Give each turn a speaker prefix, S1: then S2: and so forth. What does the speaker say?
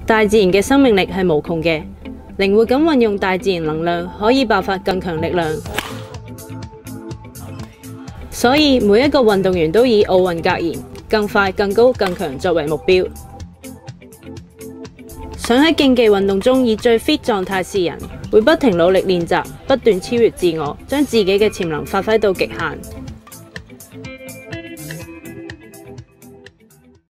S1: 大自然嘅生命力係無窮嘅，靈活咁運用大自然能量，可以爆發更強力量。所以每一個運動員都以奧運格言：更快、更高、更強作為目標。想喺競技運動中以最 fit 狀態示人，會不停努力練習，不斷超越自我，將自己嘅潛能發揮到極限。